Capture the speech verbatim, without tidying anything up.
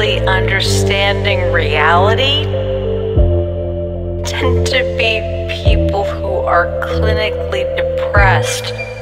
really understanding reality tend to be people who are clinically depressed